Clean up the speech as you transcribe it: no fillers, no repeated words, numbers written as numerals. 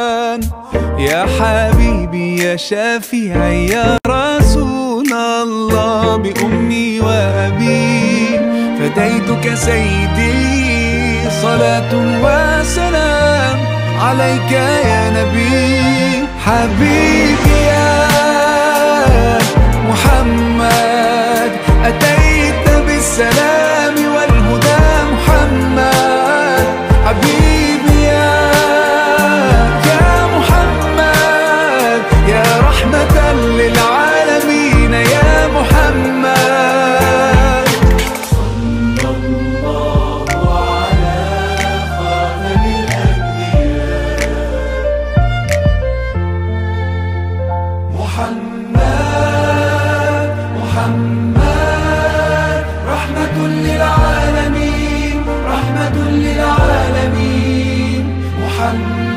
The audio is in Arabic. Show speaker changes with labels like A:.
A: يا حبيبي يا شفيعي يا رسول الله، بأمي وأبي فديتك سيدي، صلاة وسلام عليك يا نبي. حبيبي يا محمد أتيت بالسلام